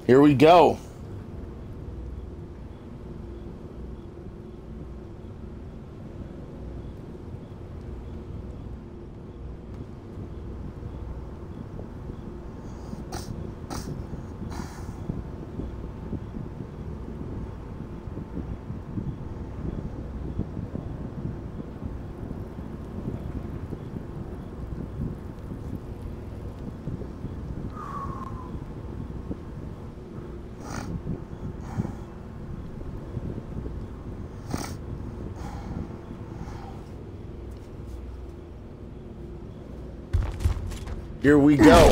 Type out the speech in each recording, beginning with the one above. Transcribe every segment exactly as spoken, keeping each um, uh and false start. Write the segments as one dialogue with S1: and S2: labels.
S1: Here we go. Here we go.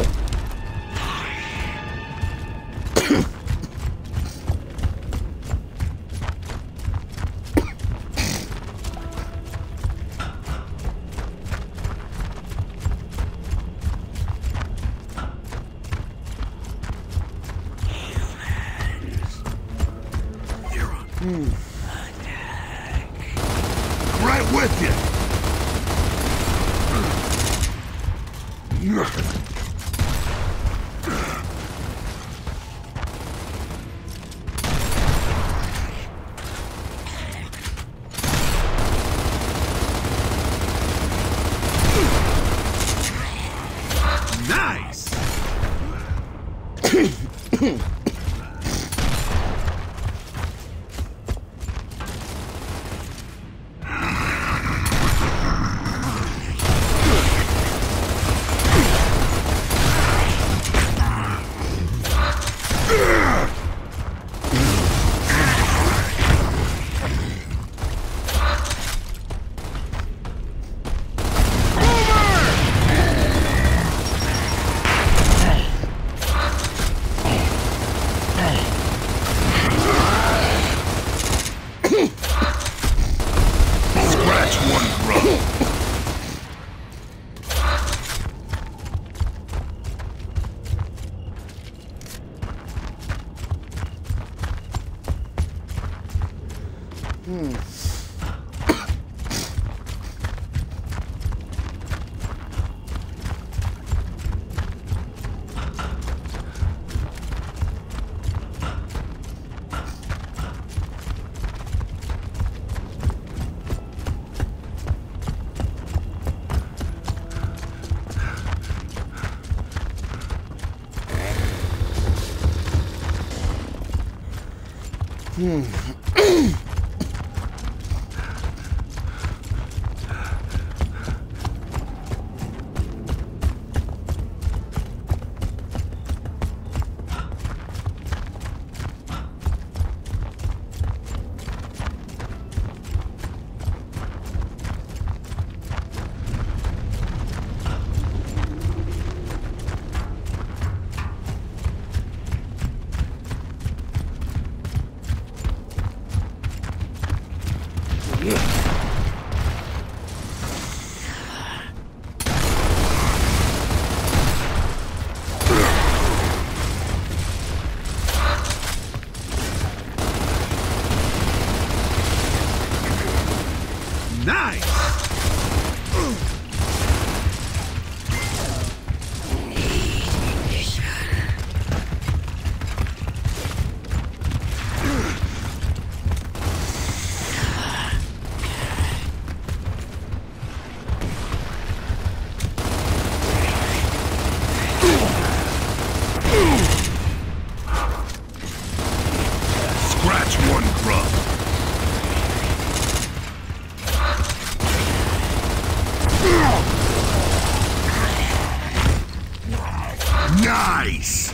S2: Hmm. Right with you. Nice. Hmm. Hmm. Nice! Scratch one grub. Nice!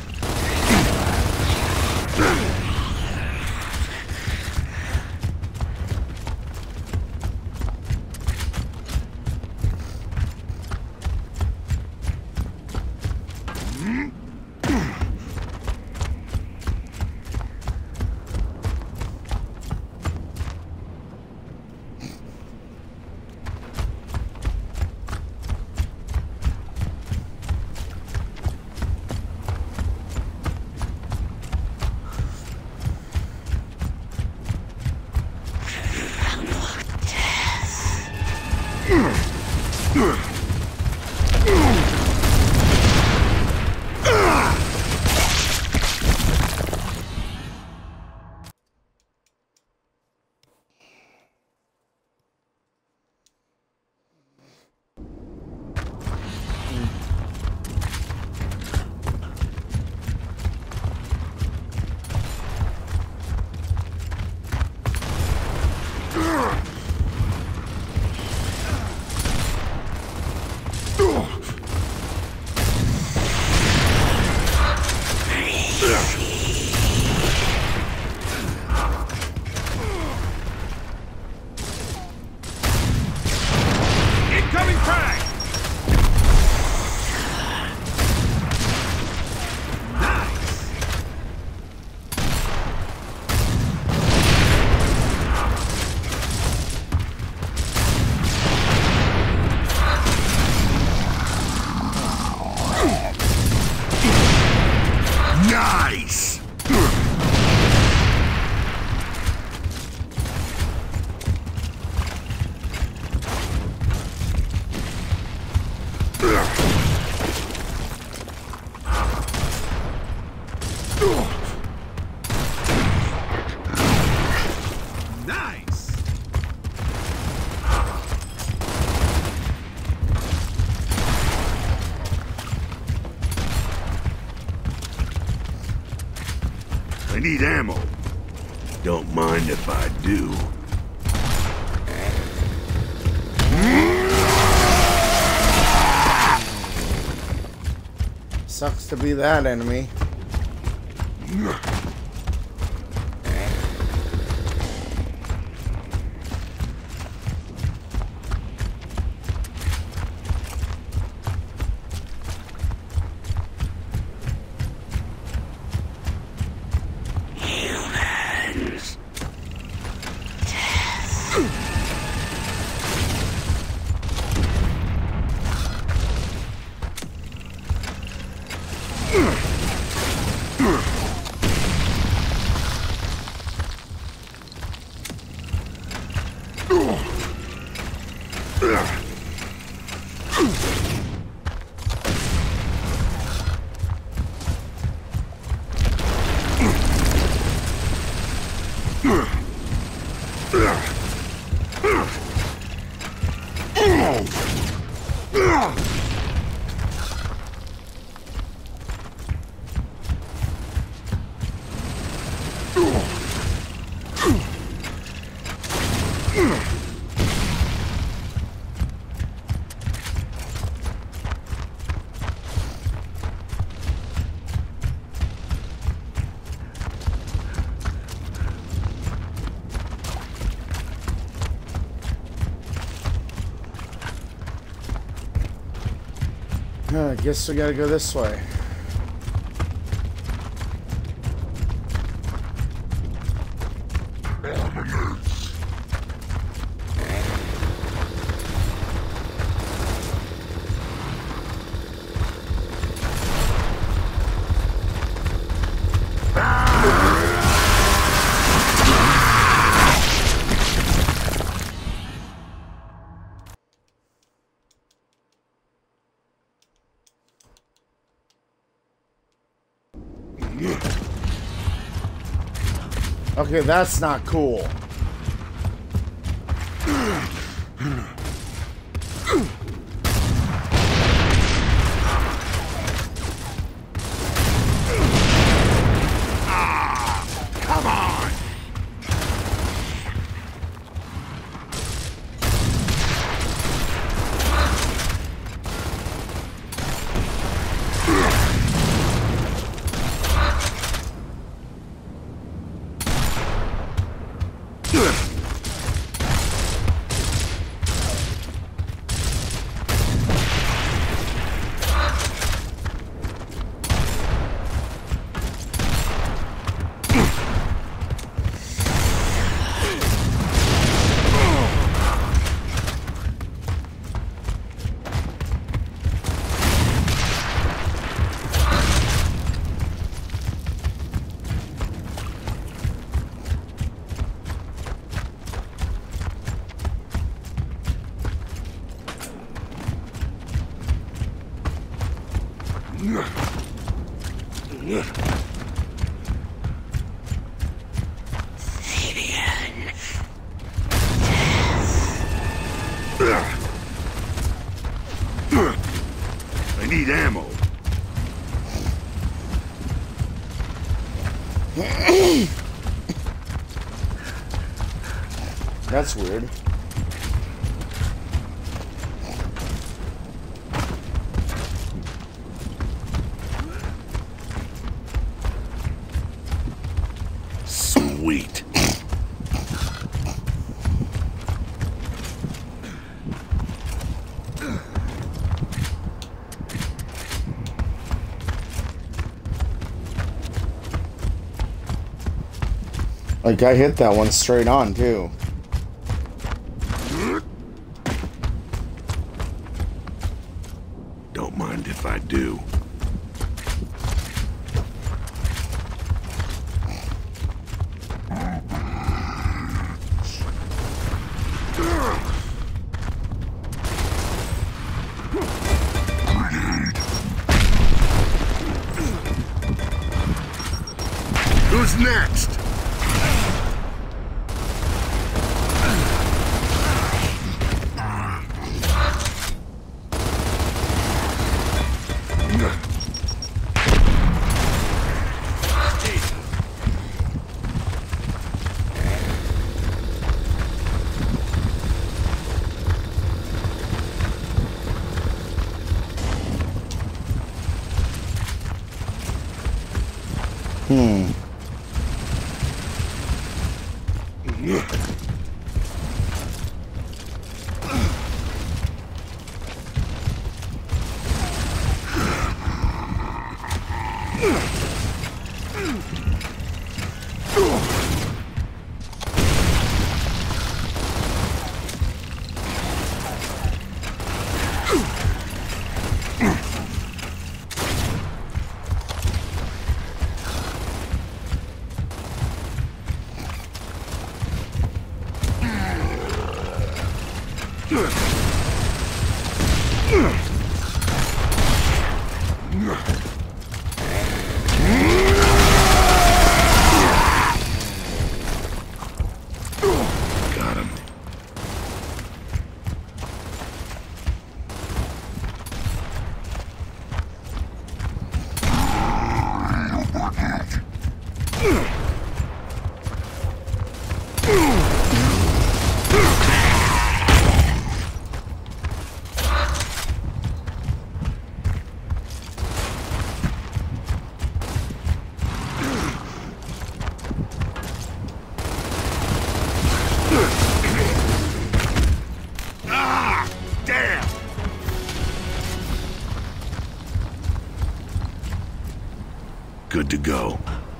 S2: Nice! Nice! I need ammo. Don't mind if I do.
S1: Sucks to be that enemy.
S2: Humans.
S1: I guess we gotta go this way. Okay, that's not cool.
S2: Ah, come on! I need ammo.
S1: That's weird.
S2: Sweet.
S1: Like, I hit that one straight on, too.
S2: Don't mind if I do. Who's next?
S1: Hmm.
S2: Got him. Ah! Damn! Good to go.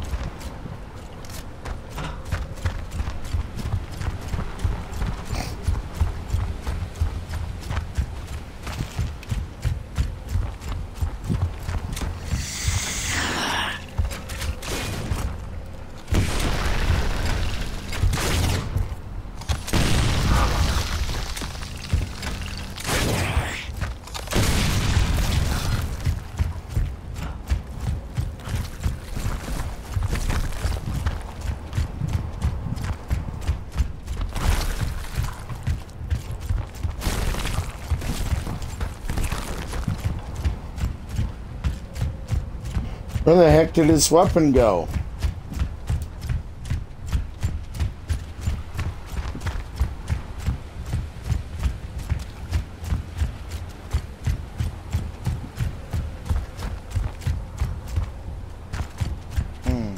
S1: Where the heck did his weapon go? Hmm.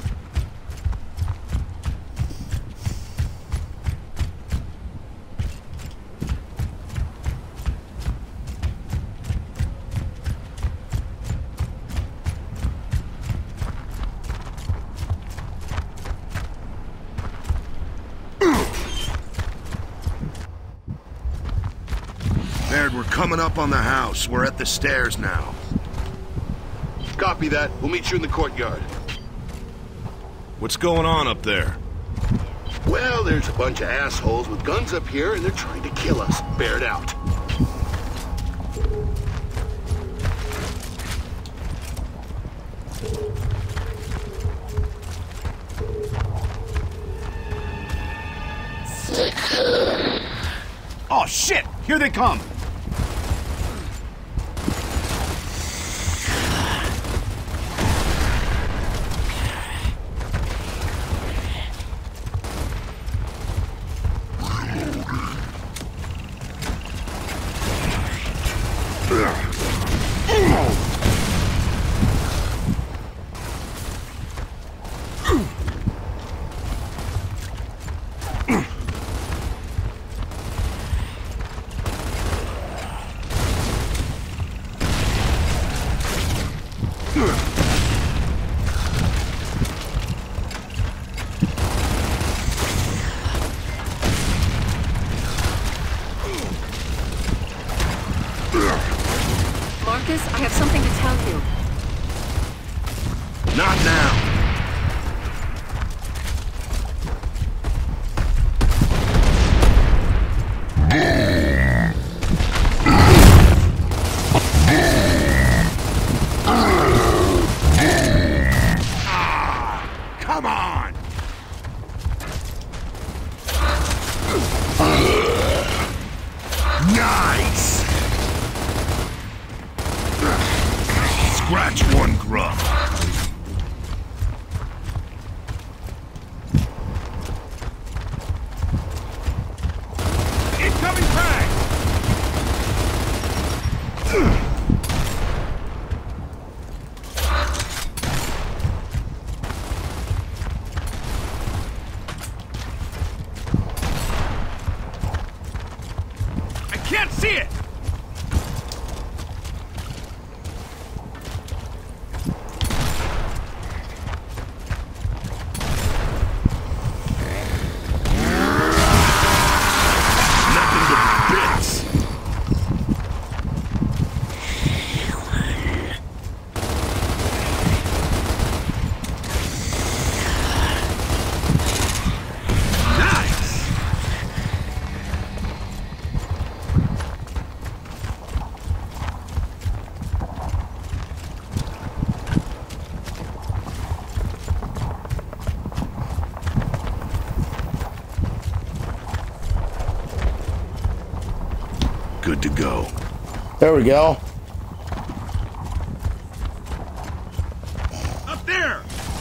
S2: Baird, we're coming up on the house. We're at the stairs now.
S3: Copy that. We'll meet you in the courtyard.
S2: What's going on up there?
S3: Well, there's a bunch of assholes with guns up here, and they're trying to kill us. Bear it out.
S4: Oh shit! Here they come!
S2: see it! Nothing but bits. Nice! Good to go.
S1: There we go.
S2: Up there!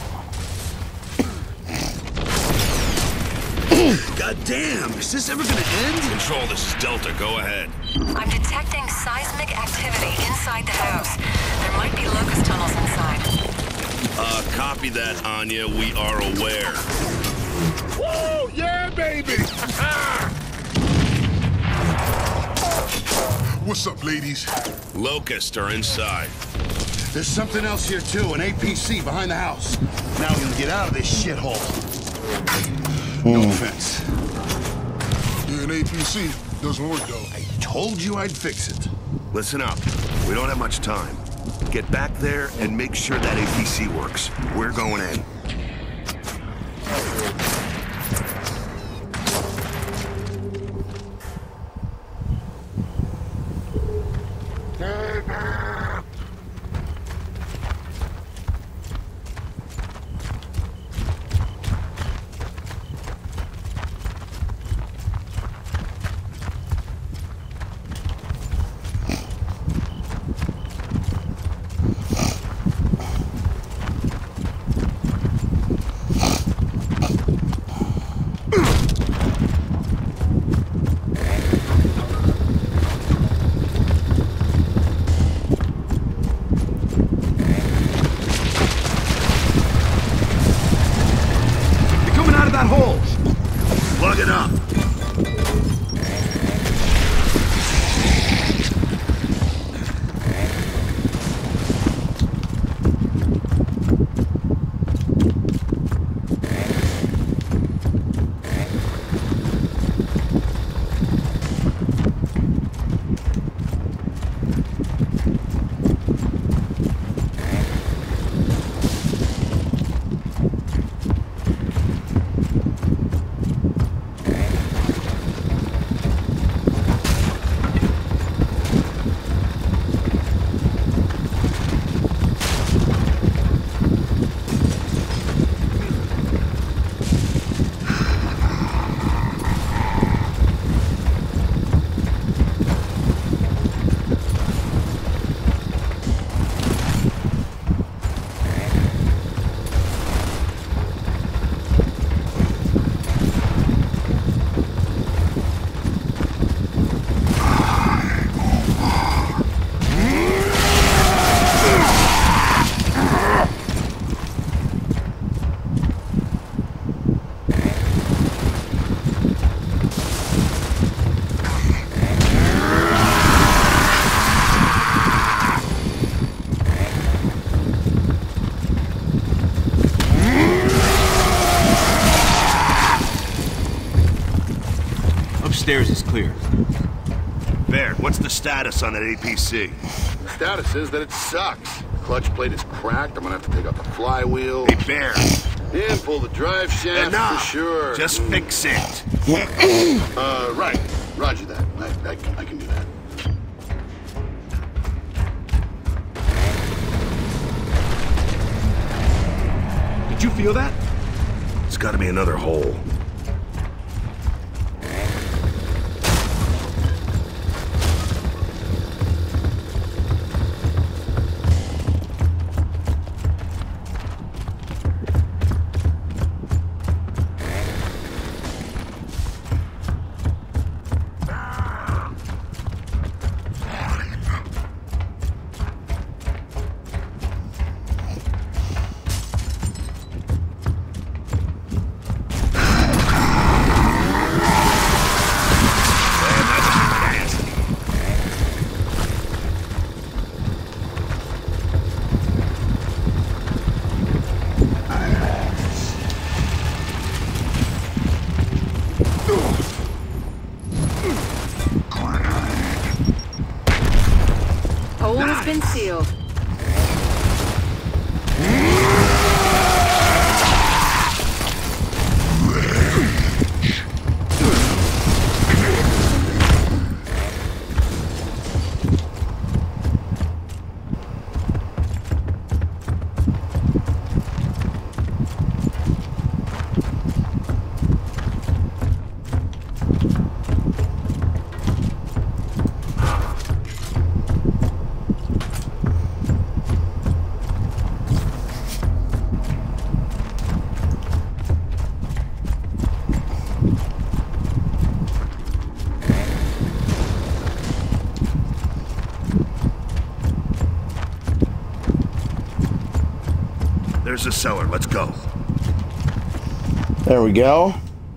S2: God damn, is this ever gonna end? Control, this is Delta, go ahead.
S4: I'm detecting seismic activity inside the house. There might be locust tunnels inside.
S2: Uh, copy that, Anya, we are aware.
S3: Woo! Yeah, baby! What's up, ladies?
S2: Locusts are inside.
S3: There's something else here, too. An A P C behind the house. Now we can get out of this shithole. No offense.
S5: Yeah, an A P C doesn't work, though.
S3: I told you I'd fix it.
S2: Listen up, we don't have much time. Get back there and make sure that A P C works. We're going in. That hole! Plug it up!
S6: Upstairs is clear.
S2: Baird, what's the status on that A P C?
S3: The status is that it sucks. Clutch plate is cracked. I'm gonna have to take out the flywheel.
S2: Hey, Baird.
S3: And pull the drive shaft
S2: Enough.
S3: for sure.
S2: Just fix it.
S3: Uh, right. Roger that. I, I, I can do that.
S6: Did you feel that?
S2: It's gotta be another hole. the cellar. Let's go.
S1: There we go.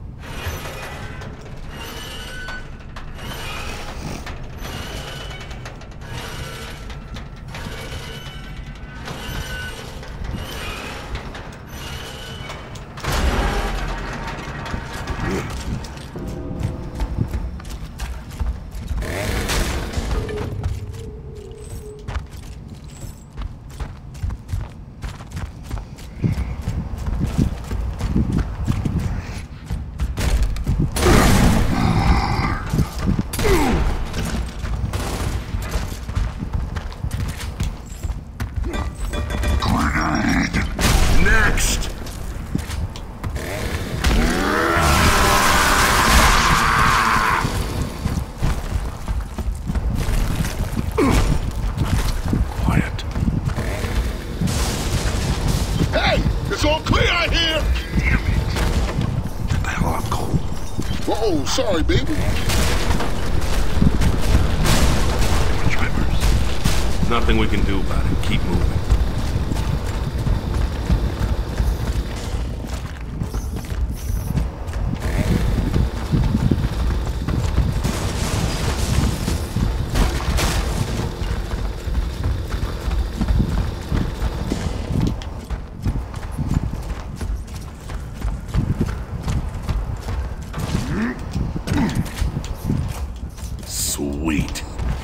S2: Next!
S3: Quiet. Hey! It's all clear out here!
S2: Damn it. Get the hell out, Cole.
S3: Whoa, sorry, baby.
S6: Tremors. Nothing we can do about it. Keep moving.
S2: Sweet.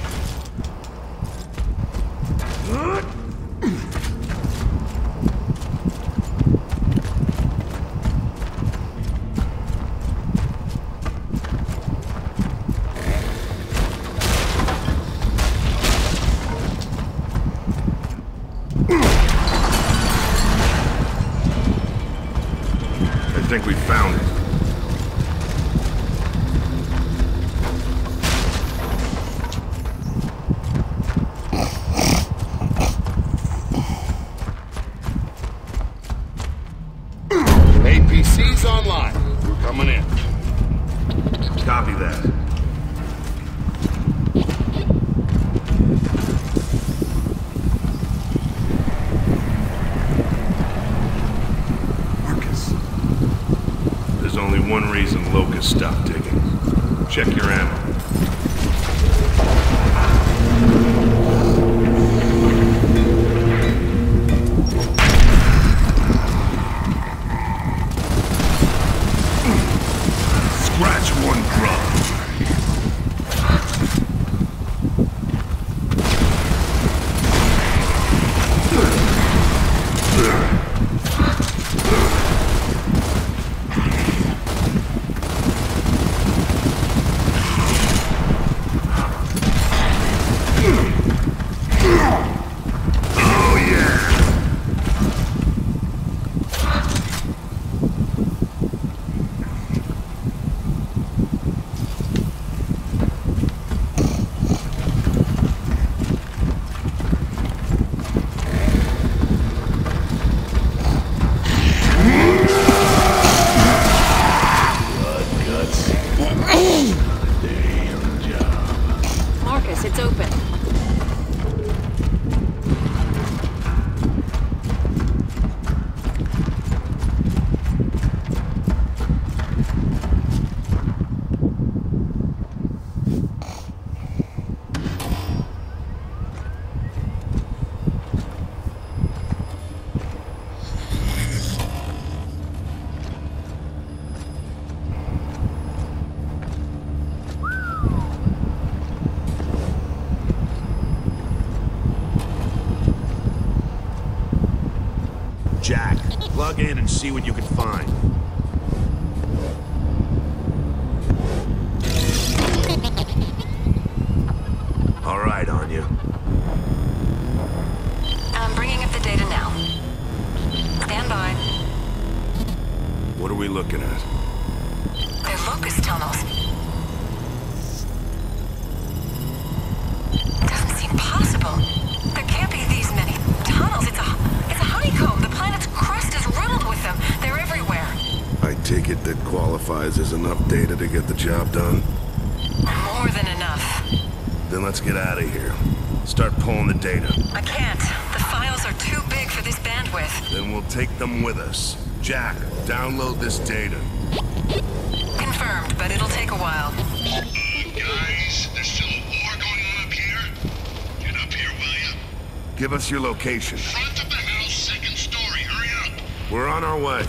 S2: I think we found it.
S3: A P C's online. We're coming in.
S2: Copy that. Marcus. There's only one reason Locust stopped digging. Check your ammo. Scratch one grub. Oh yeah.
S4: Marcus, it's open.
S2: Jack, plug in and see what you can find. All right, Anya.
S4: I'm bringing up the data now. Stand by.
S2: What are we looking at?
S4: They're locust tunnels. It doesn't seem possible. There can't be these many tunnels. It's a, it's a honeycomb. The planet's crust is riddled with them. They're everywhere.
S2: I take it that qualifies as enough data to get the job done?
S4: More than enough.
S2: Then let's get out of here. Start pulling the data.
S4: I can't. The files are too big for this bandwidth. with.
S2: Then we'll take them with us. Jack, download this data.
S4: Confirmed, but it'll take a while.
S3: Uh, guys, there's still a war going on up here? Get up here, will ya?
S2: Give us your location.
S3: Front of the house, second story. Hurry up.
S2: We're on our way.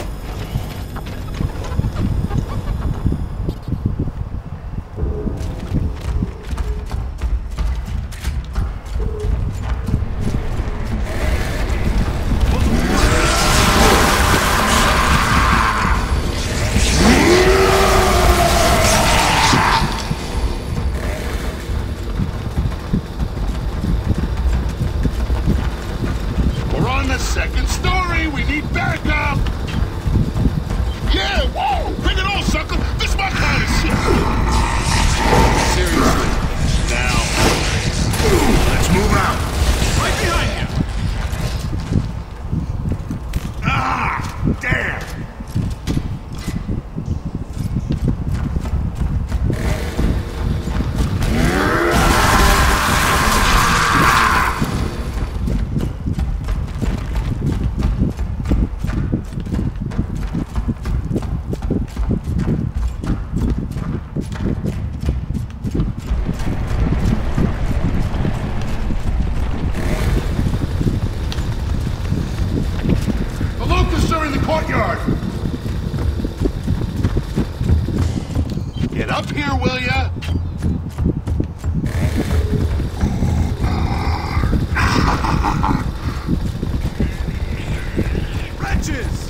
S3: Second story, we need backup! Yeah, whoa! Bring it on, sucker! This my kind of shit! Seriously, now.
S2: Let's move out!
S3: Right behind you!
S2: Ah! Damn!
S3: Courtyard! Get up here, will ya? Wretches!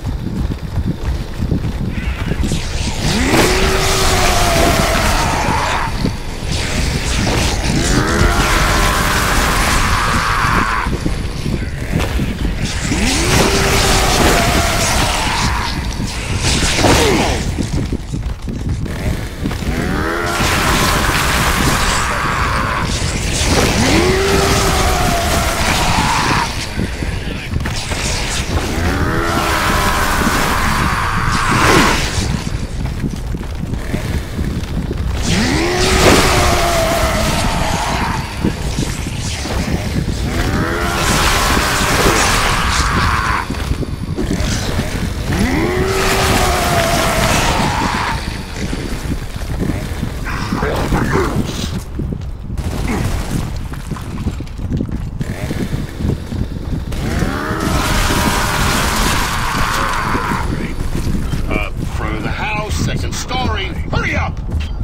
S3: Second story. Hurry up!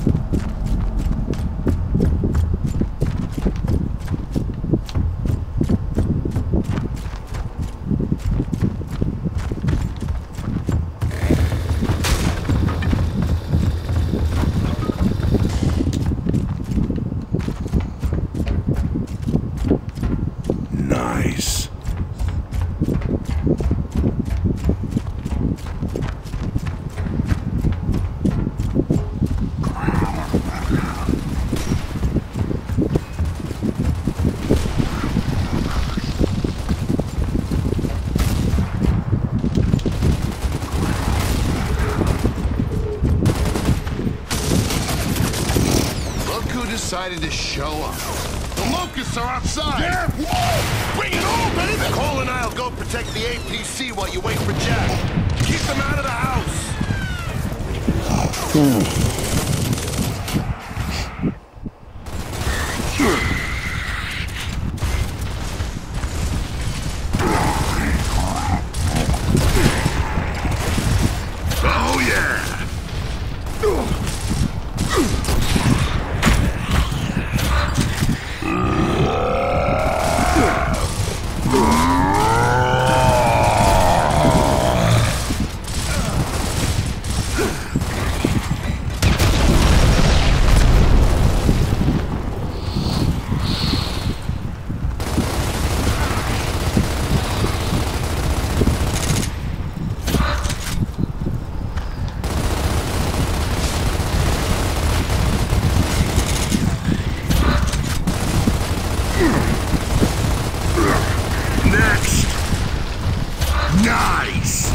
S2: Nice.
S3: Decided to show up. The locusts are outside! Yeah! Whoa! Bring it on, baby!
S2: Cole and I'll go protect the A P C while you wait for Jack. Keep them out of the house!
S1: Hmm.
S2: Oh, yeah! Nice!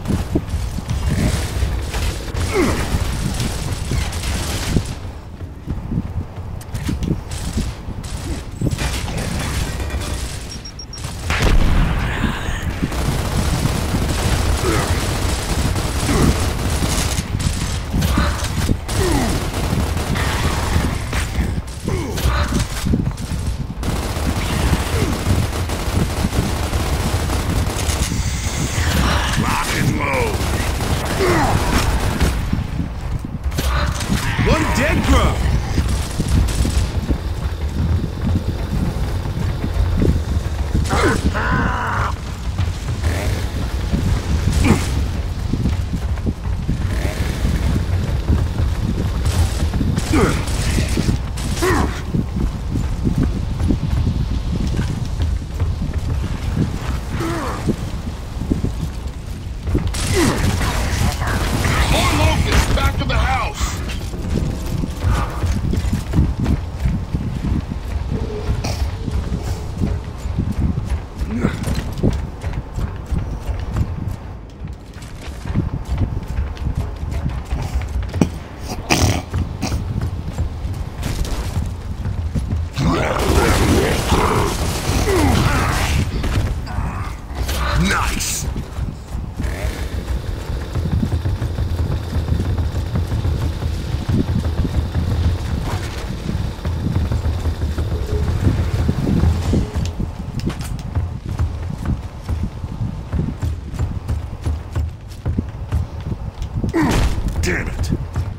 S2: Damn it!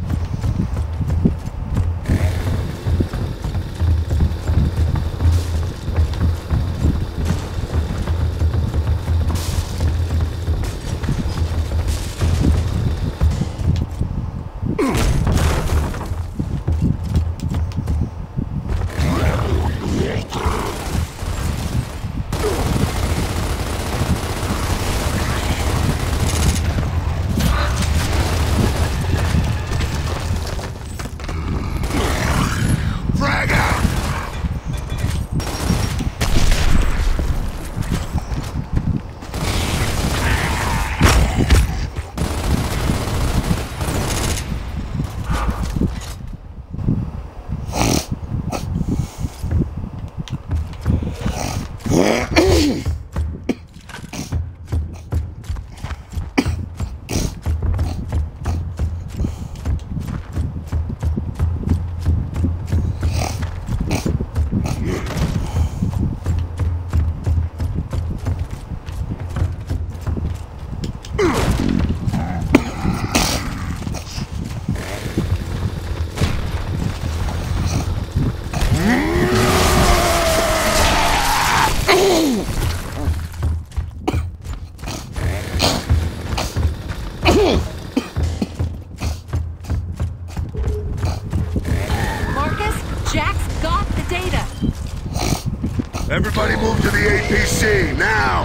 S3: Everybody move to the A P C, now!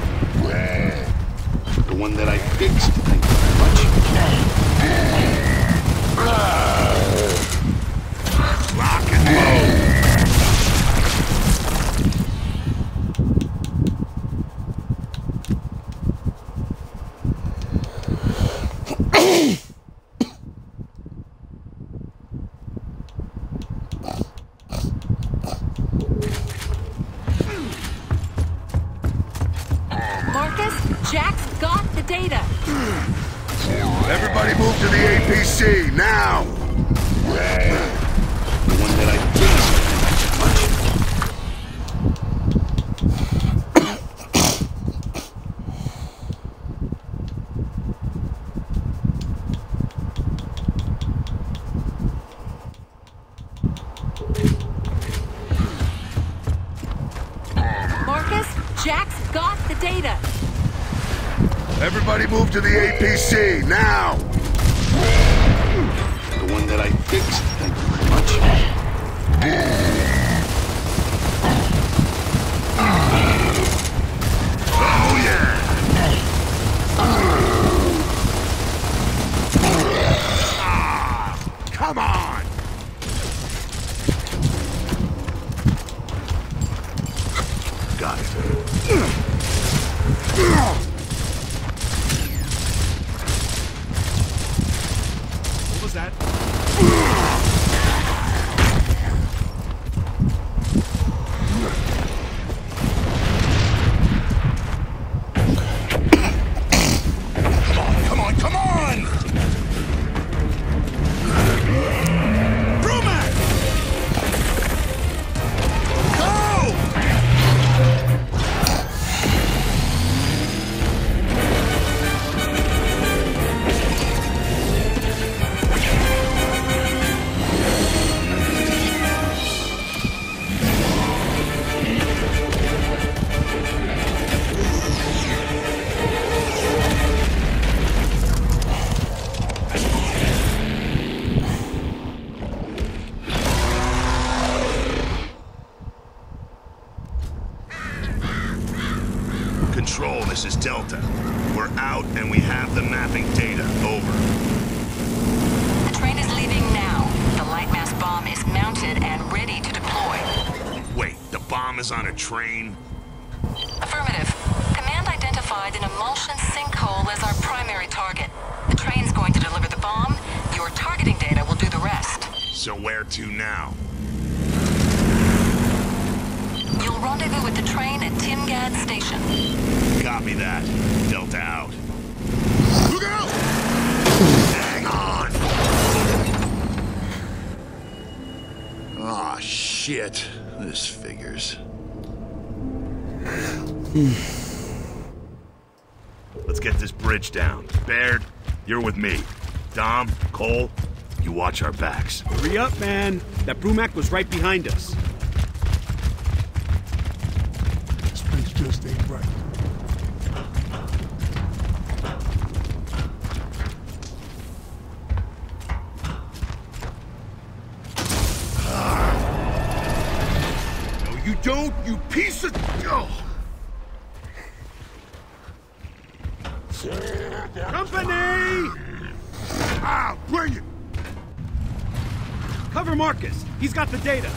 S3: The one that I fixed, thank you very much. Lock and
S4: Jack's got the data.
S3: Everybody move to the A P C, now! The one that I fixed, thank you very much.
S4: Marcus, Jack's got the data.
S3: Everybody move to the A P C, now! The one that I fixed, thank you very much. Oh, yeah! Ah, come on! Got it.
S2: us on a train?
S4: Affirmative. Command identified an emulsion sinkhole as our primary target. The train's going to deliver the bomb. Your targeting data will do the rest.
S2: So where to now?
S4: You'll rendezvous with the train at Timgad Station.
S2: Copy that. Delta out.
S3: Look out!
S2: Hang on!
S3: Aw, shit. This figures.
S2: Let's get this bridge down. Baird, you're with me. Dom, Cole, you watch our backs.
S7: Hurry up, man. That Brumac was right behind us.
S5: This place just ain't right.
S3: No, you don't, you piece of... Oh.
S7: Company!
S3: Ah, bring it!
S7: Cover Marcus. He's got the data.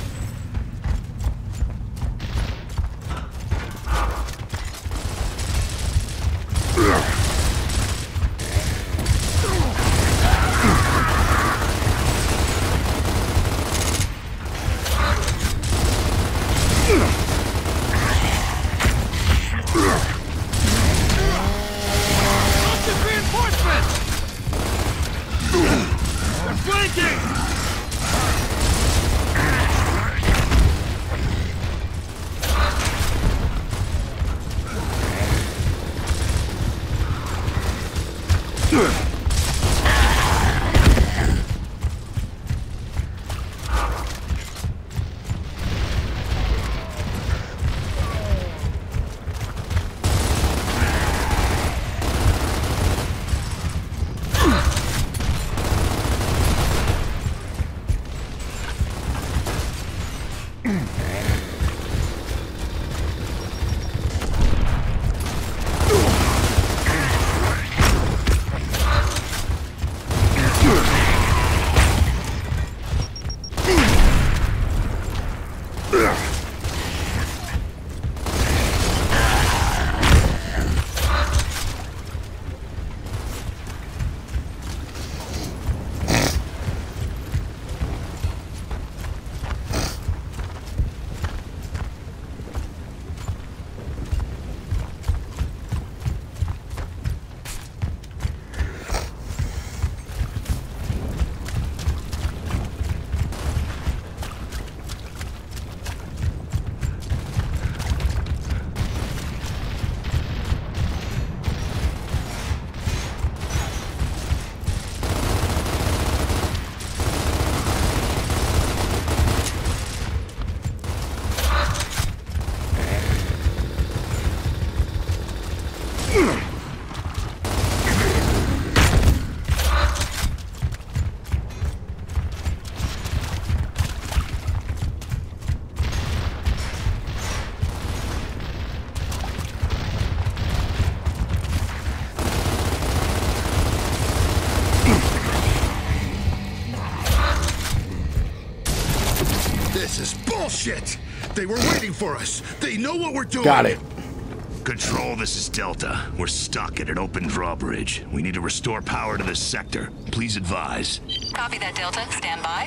S3: This is bullshit! They were waiting for us! They know what we're doing!
S1: Got it.
S2: Control, this is Delta. We're stuck at an open drawbridge. We need to restore power to this sector. Please advise.
S4: Copy that, Delta. Stand by.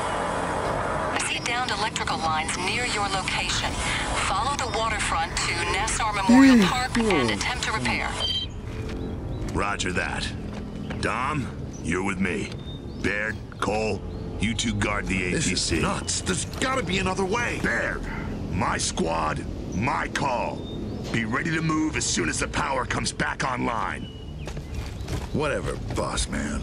S4: I see downed electrical lines near your location. Follow the waterfront to Nassau Memorial Park and attempt to repair.
S2: Roger that. Dom, you're with me. Baird, Cole, you two guard the A P C.
S3: This is nuts. There's gotta be another way.
S2: Baird, my squad, my call. Be ready to move as soon as the power comes back online.
S3: Whatever, boss man.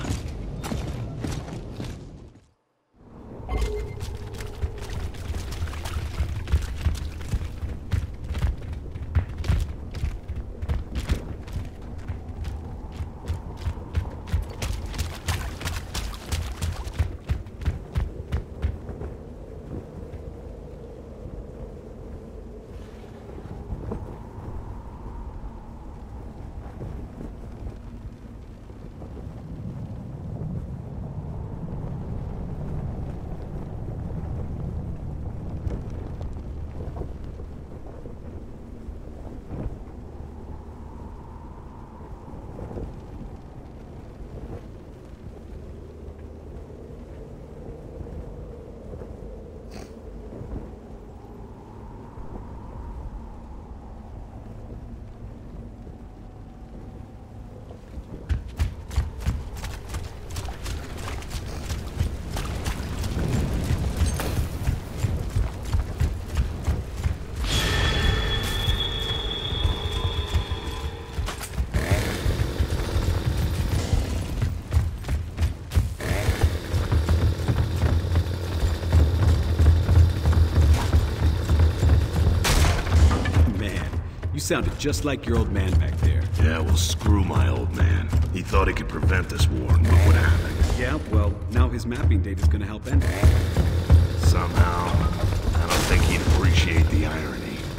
S7: sounded just like your old man back there.
S6: Yeah, well, screw my old man. He thought he could prevent this war, and look what happened.
S7: Yeah, well, now his mapping data's gonna help end it.
S6: Somehow, I don't think he'd appreciate the irony.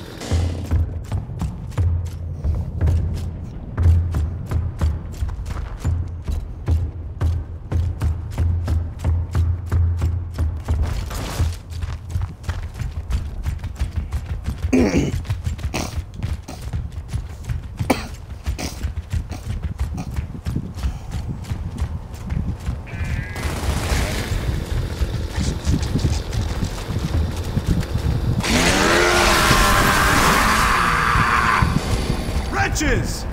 S7: Wretches!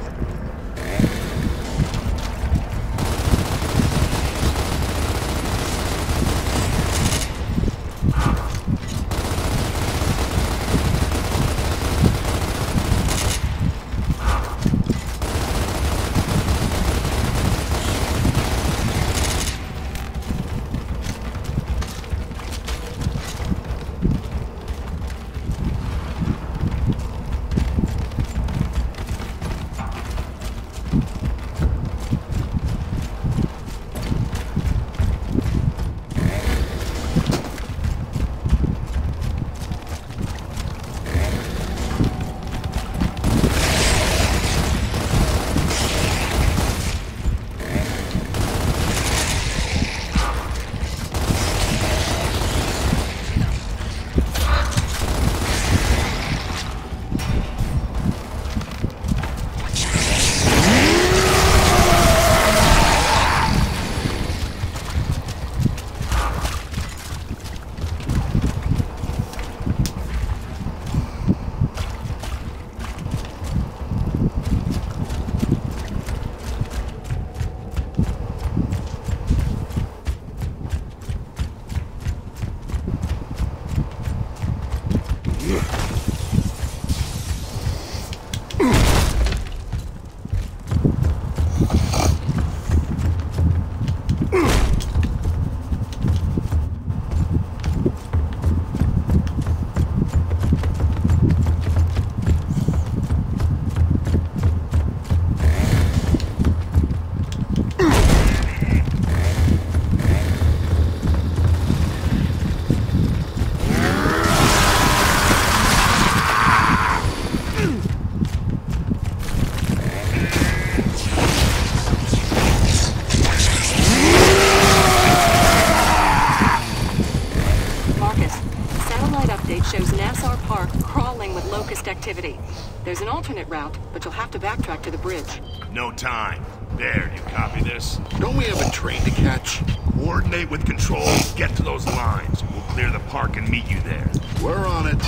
S4: Activity. There's an alternate route, but you'll have to backtrack to the bridge.
S6: No time. There, you copy this?
S3: Don't we have a train to catch?
S6: Coordinate with control, get to those lines. We'll clear the park and meet you there.
S3: We're on it.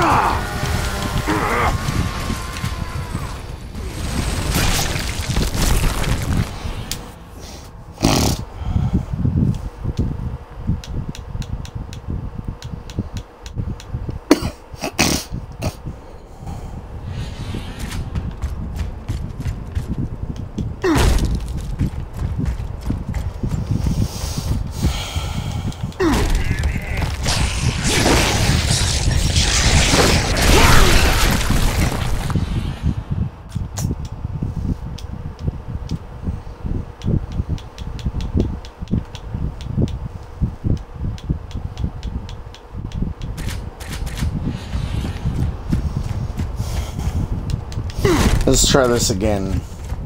S1: Let's try this again.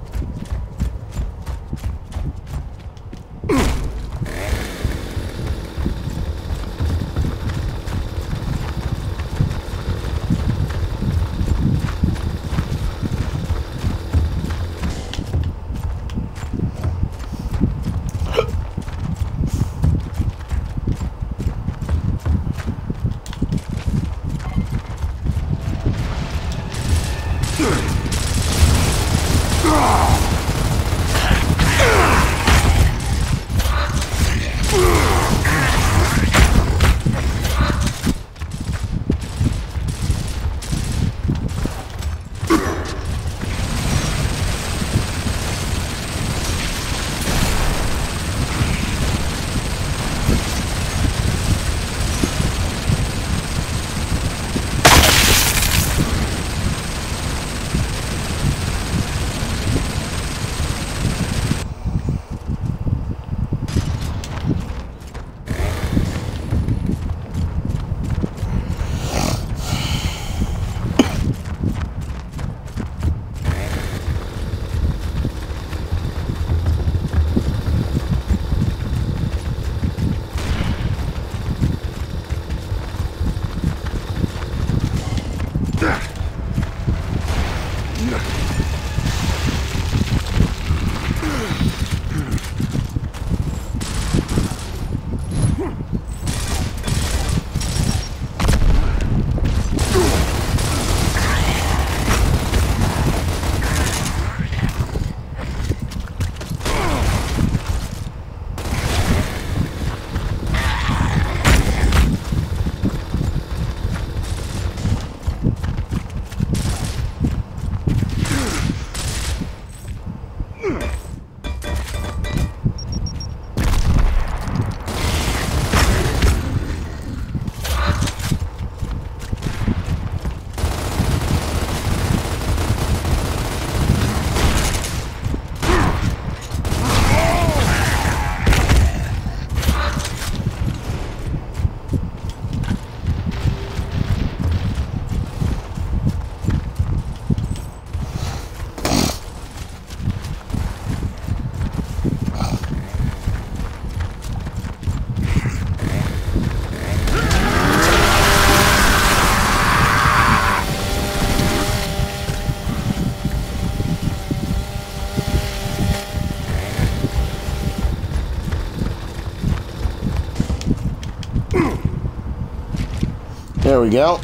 S1: There we go.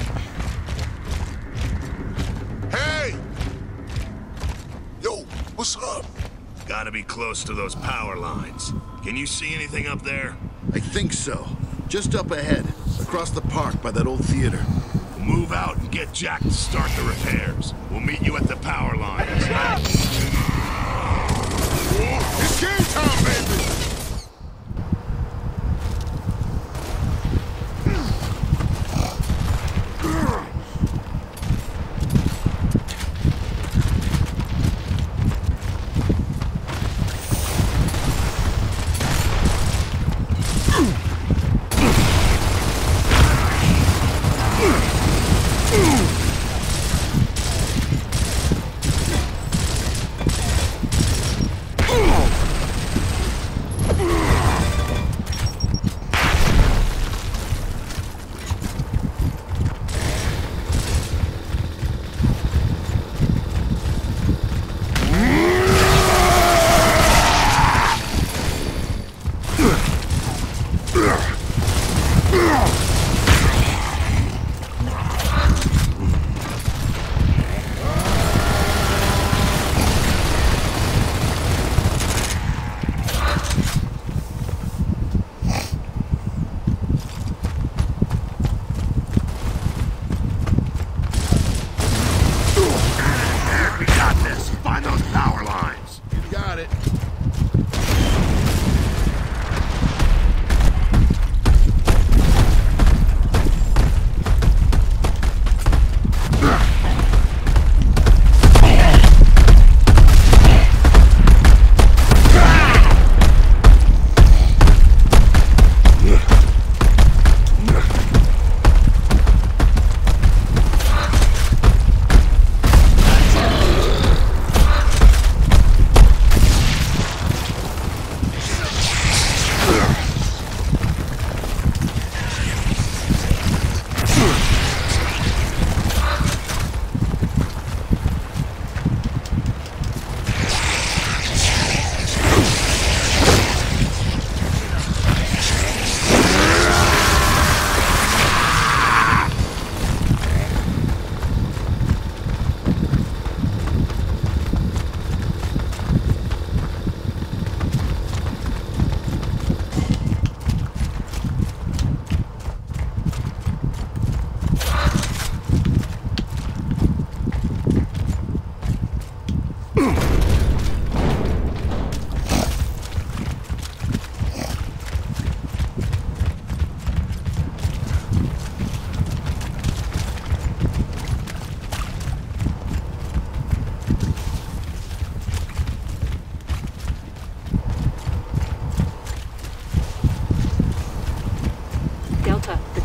S5: Hey! Yo, what's up?
S2: Gotta be close to those power lines. Can you see anything up there?
S3: I think so. Just up ahead, across the park by that old theater.
S2: Move out and get Jack to start the repairs. We'll meet you at the power lines.
S5: It's game time, baby!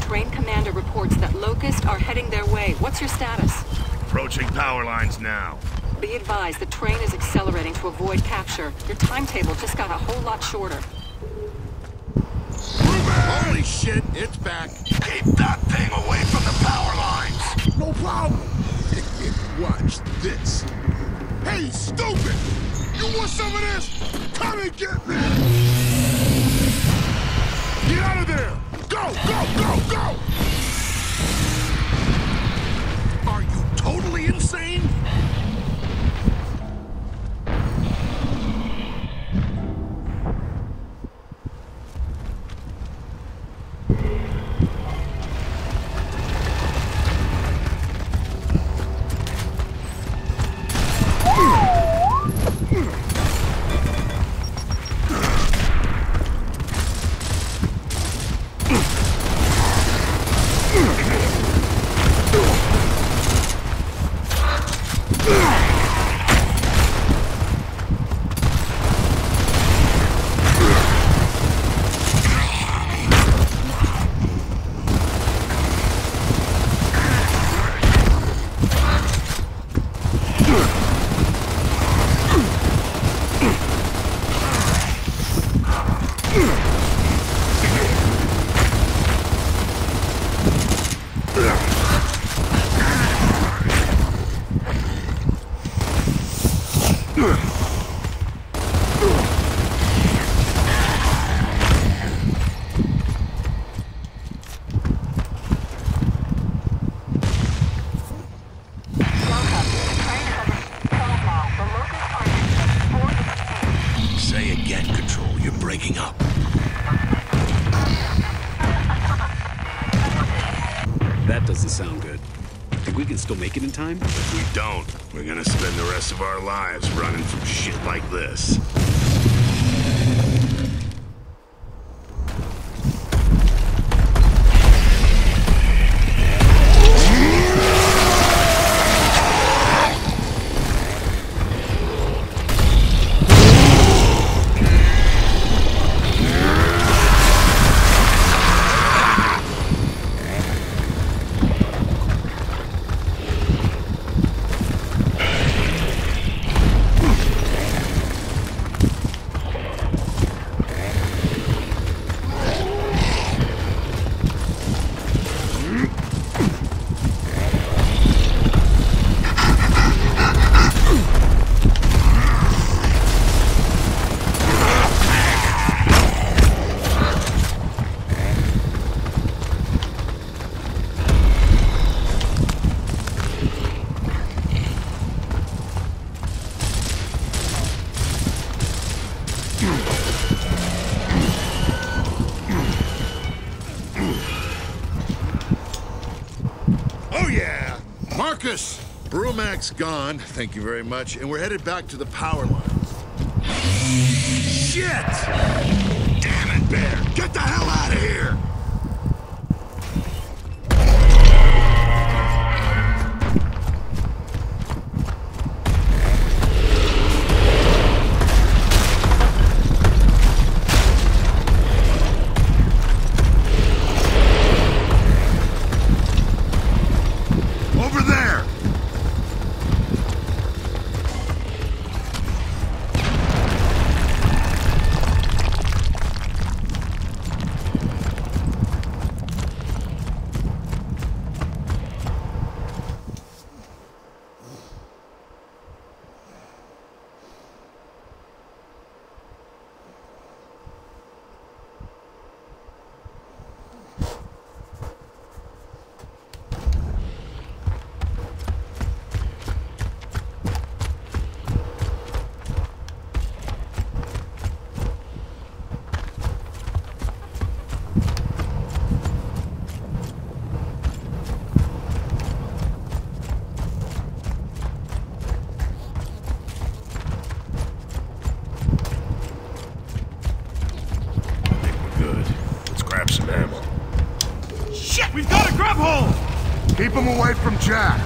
S4: train commander reports that Locusts are heading their way. What's your status?
S6: Approaching power lines now.
S4: Be advised, the train is accelerating to avoid capture. Your timetable just got a whole lot shorter.
S3: Holy shit, it's back.
S2: Keep that thing away from the power lines.
S3: No problem. Watch this. Hey, stupid! You want some of this? Come and get me! Get out of there! Go, go, go, go! Are you totally insane?
S2: Say again, Control. You're breaking up.
S7: That doesn't sound good. Think we can still make it in time?
S2: If we don't, we're gonna spend the rest of our lives running from shit like this.
S3: Oh, yeah! Marcus! Brumac's gone, thank you very much, and we're headed back to the power lines. Shit! Damn it, Bear! Get the hell out of here! Over there!
S2: Some ammo.
S6: Shit! We've got a grab hold!
S3: Keep him away from Jack.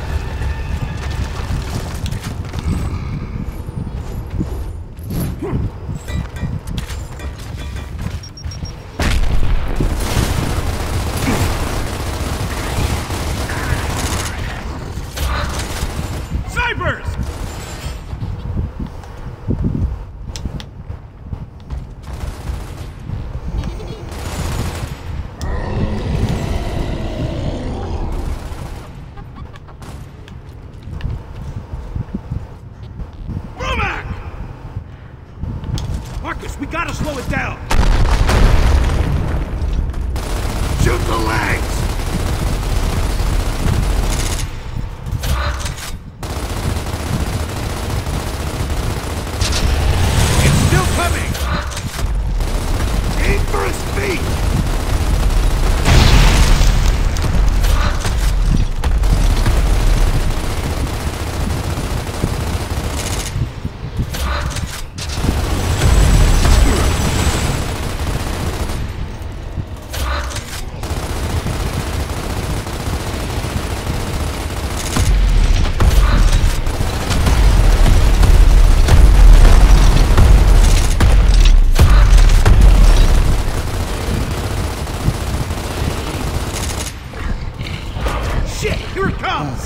S6: We gotta slow it down!
S2: Shoot the legs!
S6: It's still coming!
S2: Aim for his feet!
S6: Shit! Here it comes!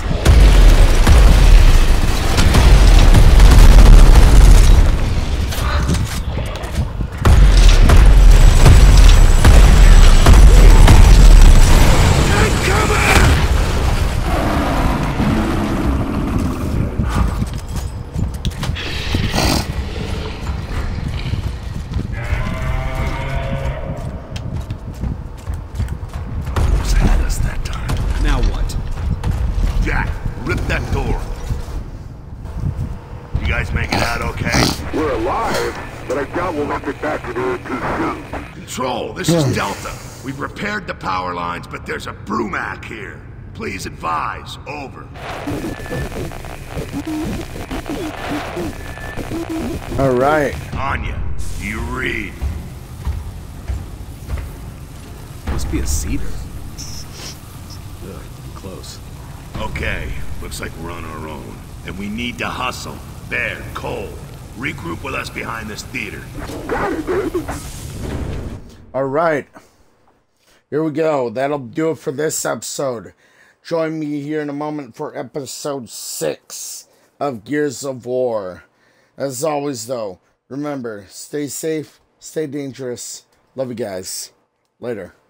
S6: Now what?
S2: Jack, rip that door. You guys make it out okay?
S5: We're alive, but I doubt we'll make it back to the A P C.
S2: Control, this is Delta. We've repaired the power lines, but there's a Brumac here. Please advise. Over.
S1: All right.
S2: Anya, do you read?
S7: Must be a cedar. Ugh, close.
S2: Okay, looks like we're on our own. And we need to hustle. Bear, Cole, regroup with us behind this theater.
S1: All right. Here we go. That'll do it for this episode. Join me here in a moment for episode six of Gears of War. As always, though, remember, stay safe, stay dangerous. Love you guys. Later.